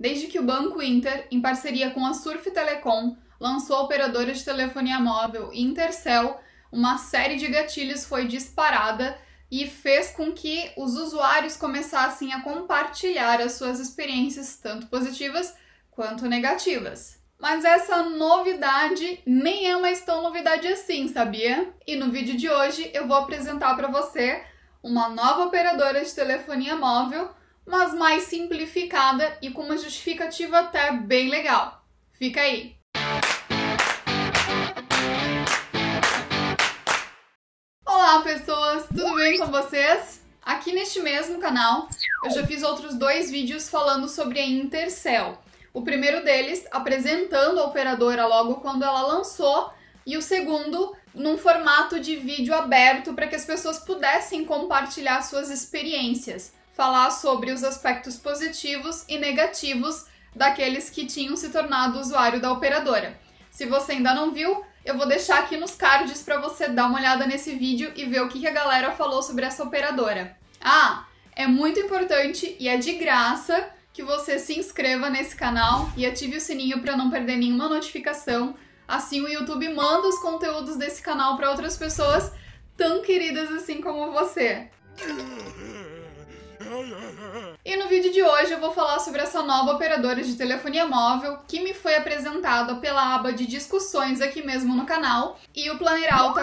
Desde que o Banco Inter, em parceria com a Surf Telecom, lançou a operadora de telefonia móvel Intercell, uma série de gatilhos foi disparada e fez com que os usuários começassem a compartilhar as suas experiências, tanto positivas quanto negativas. Mas essa novidade nem é mais tão novidade assim, sabia? E no vídeo de hoje eu vou apresentar para você uma nova operadora de telefonia móvel, mas mais simplificada e com uma justificativa até bem legal. Fica aí! Olá pessoas, tudo bem com vocês? Aqui neste mesmo canal eu já fiz outros 2 vídeos falando sobre a Intercell. O primeiro deles apresentando a operadora logo quando ela lançou e o segundo num formato de vídeo aberto para que as pessoas pudessem compartilhar suas experiências, falar sobre os aspectos positivos e negativos daqueles que tinham se tornado usuário da operadora. Se você ainda não viu, eu vou deixar aqui nos cards para você dar uma olhada nesse vídeo e ver o que a galera falou sobre essa operadora. Ah, é muito importante e é de graça que você se inscreva nesse canal e ative o sininho para não perder nenhuma notificação. Assim o YouTube manda os conteúdos desse canal para outras pessoas tão queridas assim como você. E no vídeo de hoje eu vou falar sobre essa nova operadora de telefonia móvel que me foi apresentada pela aba de discussões aqui mesmo no canal, e o Planneralta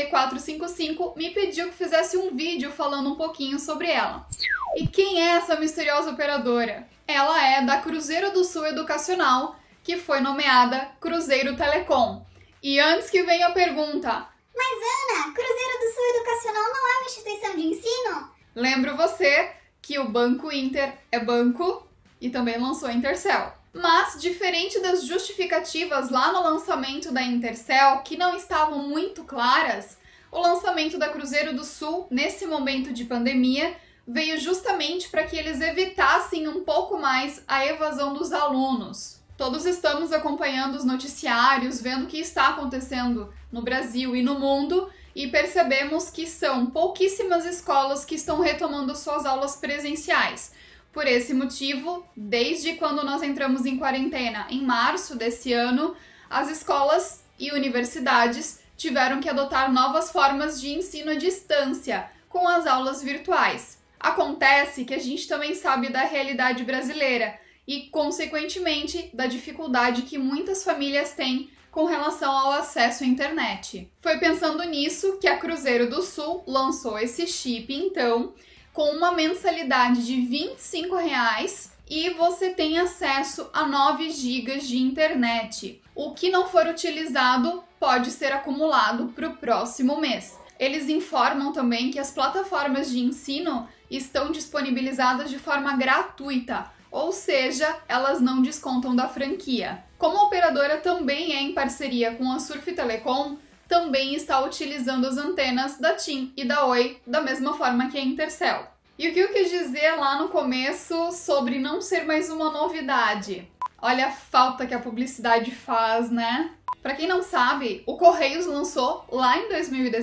KD455 me pediu que fizesse um vídeo falando um pouquinho sobre ela. E quem é essa misteriosa operadora? Ela é da Cruzeiro do Sul Educacional, que foi nomeada Cruzeiro Telecom. E antes que venha a pergunta: mas Ana, Cruzeiro do Sul Educacional não é uma instituição de ensino? Lembro você que o Banco Inter é banco e também lançou a Intercell. Mas, diferente das justificativas lá no lançamento da Intercell, que não estavam muito claras, o lançamento da Cruzeiro do Sul, nesse momento de pandemia, veio justamente para que eles evitassem um pouco mais a evasão dos alunos. Todos estamos acompanhando os noticiários, vendo o que está acontecendo no Brasil e no mundo, e percebemos que são pouquíssimas escolas que estão retomando suas aulas presenciais. Por esse motivo, desde quando nós entramos em quarentena, em março desse ano, as escolas e universidades tiveram que adotar novas formas de ensino à distância, com as aulas virtuais. Acontece que a gente também sabe da realidade brasileira e, consequentemente, da dificuldade que muitas famílias têm com relação ao acesso à internet. Foi pensando nisso que a Cruzeiro do Sul lançou esse chip, então, com uma mensalidade de R$ 25,00 e você tem acesso a 9 GB de internet. O que não for utilizado pode ser acumulado para o próximo mês. Eles informam também que as plataformas de ensino estão disponibilizadas de forma gratuita, ou seja, elas não descontam da franquia. Como a operadora também é em parceria com a Surf Telecom, também está utilizando as antenas da TIM e da Oi, da mesma forma que a Intercell. E o que eu quis dizer lá no começo sobre não ser mais uma novidade? Olha a falta que a publicidade faz, né? Para quem não sabe, o Correios lançou lá em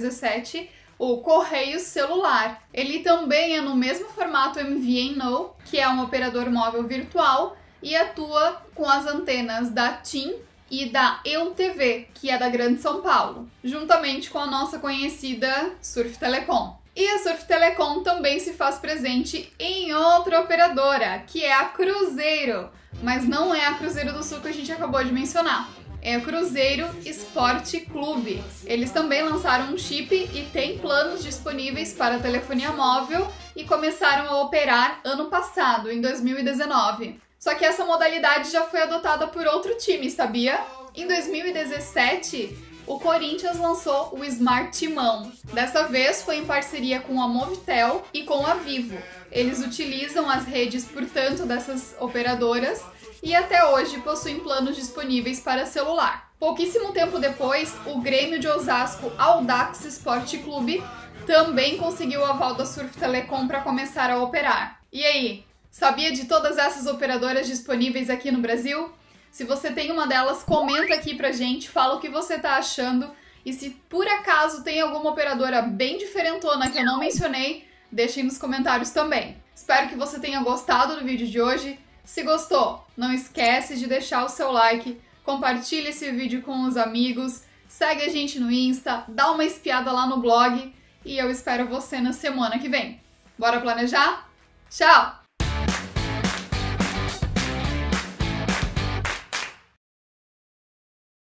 2017 o Correios Celular. Ele também é no mesmo formato MVNO, que é um operador móvel virtual, e atua com as antenas da TIM e da EUTV, que é da Grande São Paulo, juntamente com a nossa conhecida Surf Telecom. E a Surf Telecom também se faz presente em outra operadora, que é a Cruzeiro, mas não é a Cruzeiro do Sul que a gente acabou de mencionar. É o Cruzeiro Esporte Clube. Eles também lançaram um chip e têm planos disponíveis para telefonia móvel e começaram a operar ano passado, em 2019. Só que essa modalidade já foi adotada por outro time, sabia? Em 2017, o Corinthians lançou o Smart Timão. Dessa vez foi em parceria com a Movitel e com a Vivo. Eles utilizam as redes, portanto, dessas operadoras e até hoje possuem planos disponíveis para celular. Pouquíssimo tempo depois, o Grêmio de Osasco Audax Esporte Clube também conseguiu o aval da Surf Telecom para começar a operar. E aí, sabia de todas essas operadoras disponíveis aqui no Brasil? Se você tem uma delas, comenta aqui pra gente, fala o que você tá achando, e se por acaso tem alguma operadora bem diferentona que eu não mencionei, deixem nos comentários também. Espero que você tenha gostado do vídeo de hoje. Se gostou, não esquece de deixar o seu like, compartilha esse vídeo com os amigos, segue a gente no Insta, dá uma espiada lá no blog e eu espero você na semana que vem. Bora planejar? Tchau!